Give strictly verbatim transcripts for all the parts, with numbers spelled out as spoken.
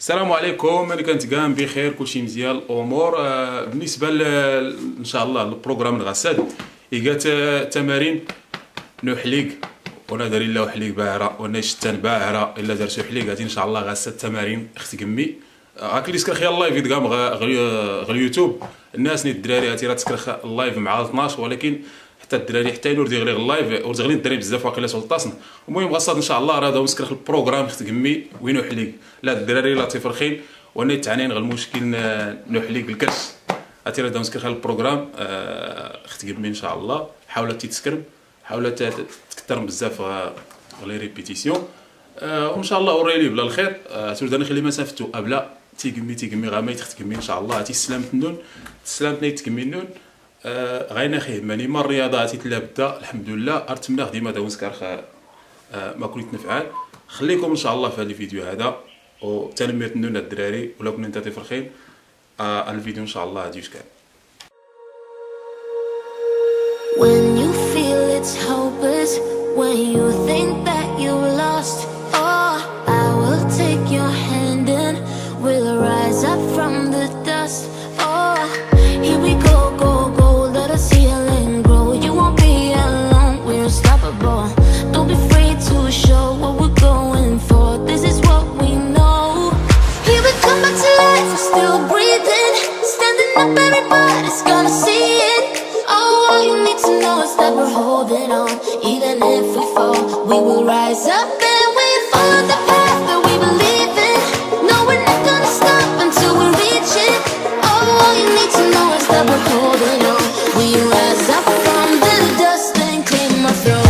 السلام عليكم. انا كنت كاع بخير، كلشي مزيان الامور. آه، بالنسبه ل... ان شاء الله البروغرام الغسال ايجات تمارين نو حليق وانا داري له حليق باعره وانا شتان باعره الا درتو حليق غادي ان شاء الله غاسه التمارين اختي كمي. هاك اللي سكر خيا اللايف يدقام غير اليوتيوب الناس ني الدراري هاتي راه تسكر اللايف مع اثناش، ولكن حتى الدراري حتى ينور ديغلي اللايف ورزغلين الدراري بزاف واقيلا سلطاسن. المهم غصاد ان شاء الله راه داو مسكر البروغرام اختي كمي وينو حليق لا الدراري لا تفرخين وانا تعنين غير المشكل نو حليق الكرش هاتي راه داو مسكر البروغرام اختي كمي ان شاء الله. حاولت تتسكرم حاولت تكثر بزاف لي ريبيتيسيون وان شاء الله اوريلي بلا الخير. تولد نخلي مسافتو ابلا تيكمي تيكمي غا ما يتختكمي ان شاء الله. هاتي سلامت النون سلامت نيت تكمي النون أه غاينا خيه ماني ما الرياضه هاتي تلابدا الحمد لله ارتمناه ديما داو نسكر أه ما كنت نفعل. خليكم ان شاء الله في هذا الفيديو هذا وتنميت النون الدراري ولا كنت انت تفرخين أه الفيديو ان شاء الله هادي كان. When you feel it's hopeless, when you think that you lost, oh, I will take your hand and we'll rise up from the dust. Oh, here we go, go, go, let us heal and grow. You won't be alone, we're unstoppable. Don't be afraid to show what we're going for. This is what we know. Here we come back to life, we're still breathing. Standing up, everybody's gonna see it. Oh, all you need to know is that we're holding on. Even if we fall, we will rise up and we follow the path that we believe in. No, we're not gonna stop until we reach it. Oh, all you need to know is that we're holding on. We rise up from the dust and clean my throat.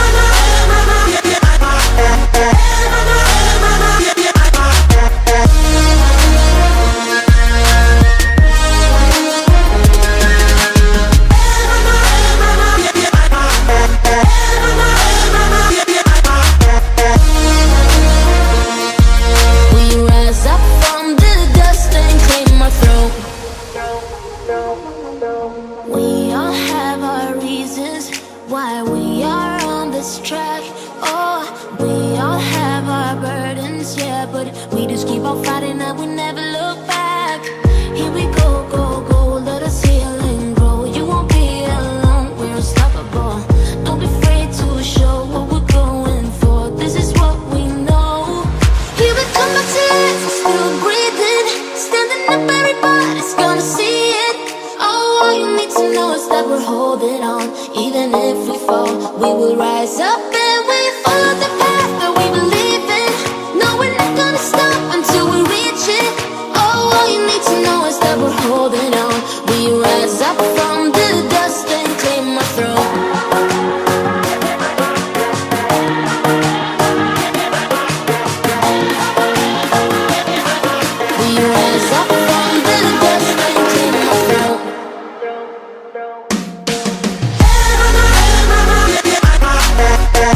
We all have our reasons why we are on this track. Oh, we all have our burdens, yeah, but we just keep on fighting and we never look back. Here we go, go, go, let us heal and grow. You won't be alone, we're unstoppable. Don't be afraid to show what we're going for. This is what we know. Here we come back to life, we're still breathing. Standing up, everybody's gonna see it. Oh, all you need to know is that we're holding on. Even if we fall, we will rise up and we follow the path that we believe in. No, we're not gonna stop until we reach it. Oh, all you need to know is that we're holding on. We rise up from the dust and clear my throat. We rise up from the dust and clear my throat. Yeah.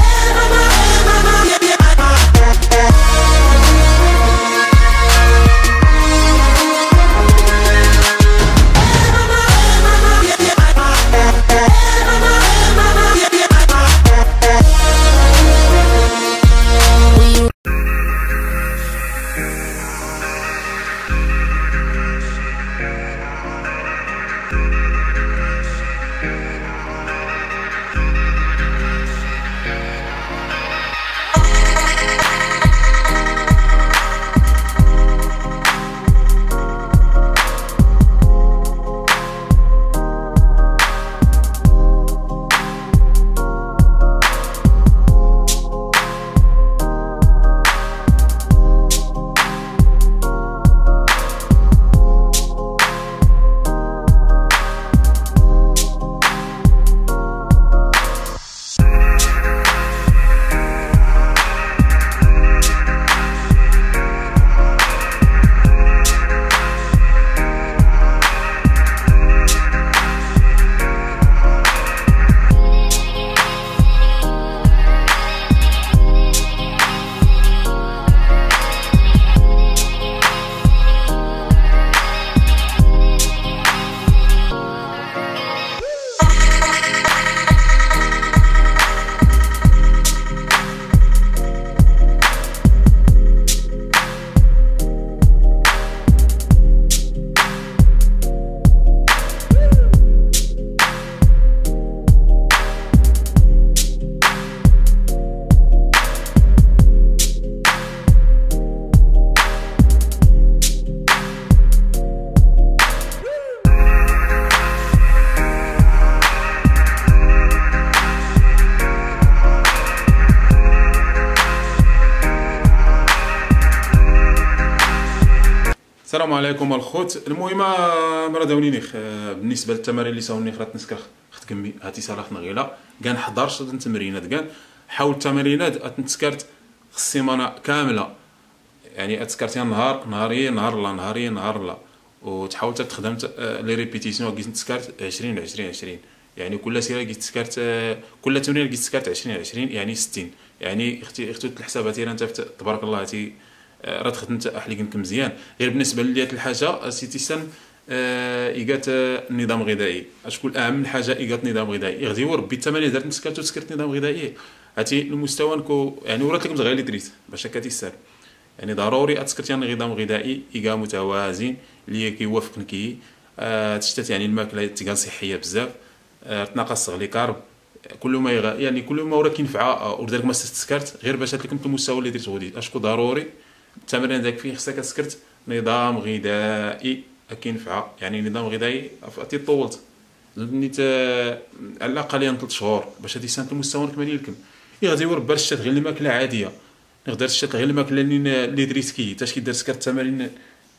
السلام عليكم الخوت. المهم مرا داونينيخ بالنسبه للتمارين اللي ساوني خرات نسكر خت كمي هاتي صلاح نغيلا كان حضرش التمرينات كان حاول التمرينات اتنسكرت السيمانه كامله، يعني اتسكرتي نهار نهارين نهار لا نهارين نهار لا، وتحاول تخدم لي ريبيتيسيون كي تسكرت عشرين عشرين عشرين، يعني كل سيره كي تسكرت كل تمرين كي تسكرت عشرين عشرين يعني ستين، يعني اختي اختي الحساب هاتي انت تبارك الله هاتي راه خدمت احليك مزيان. غير بالنسبه ليات الحاجه سيتي سن ايغات النظام الغذائي، شكون اهم حاجه ايغات النظام الغذائي غادي وربي التمارين درت نسكرت وتسكرت نظام غذائي هاتي المستوى نكو يعني ورات لكم غير اللي دريت باش هكا تيسال، يعني ضروري اتسكرتي نظام غذائي ايغا متوازن اللي كيوافق نكي أه تشتت يعني الماكله تيكال صحيه بزاف، أه تناقص لي كارب كل ما يغ... يعني كل ما وراه كينفع ولذلك ما تسكرت غير باش لكم المستوى اللي درت غادي اشكو ضروري التمرين داك فيه خصك تسكرت نظام غذائي كينفع، يعني نظام غذائي عرفتي طولت نيت على الاقل يعني ثلاث شهور باش هادي سانت المستوى نكمل لكم غادي يورب الشات غير الماكله عاديه نقدر الشات غير الماكله اللي اللي دريت كي حتى كي دار سكرت التمارين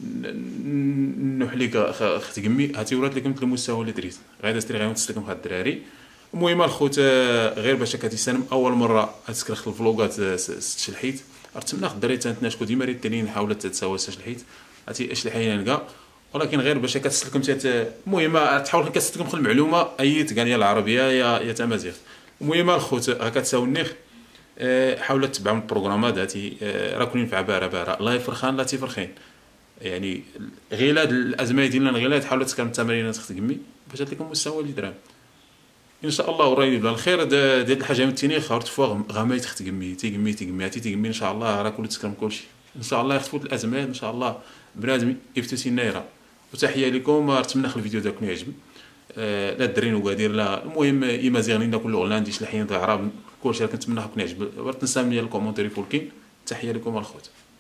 نحليك اخت كمي هاتي ورات لكم المستوى اللي دريت غادي تستري غير تسلكم هاد الدراري. المهم الخوت غير باش هكا تيسالم اول مره تسكر الفلوغات ست شلحيت ارتمنا الدراري تنتناشكو ديما ريت التانيين حاولت تتساوى شلحيت هاتي اش الحين نلقى، ولكن غير باش هكا تسلكم المهم تحاول هكا تسلكم المعلومه اي كان يا العربيه يا يا تمازيغ. المهم الخوت هكا تساونيخ حاولوا تتبعوا البروغرامات هاتي راه كلين ينفع بارا بارا الله يفرخان لا تيفرخين، يعني غير هاد الازمه ديالنا غير تحاولوا تسكروا التمارين تخدمي باش لكم المستوى اللي درام ان شاء الله قريب بلا الخير. ديال الحاجه الثانيه خاورت فوا غامي تخدمي تيغمي تيغمي تيغمي ان شاء الله راه كل تسكرم كلشي ان شاء الله يخفوت الازمات ان شاء الله بنادم يفتسي النايره. وتحيه لكم نتمنى الفيديو داكم يعجب أه لا الدرين وقادير لا المهم اما زيغنينا كل هولندي شلاحين عرب كلشي كنتمنى يكون يعجب. ورا تنسى من الكومونتير فولكين. تحيه لكم الخوت.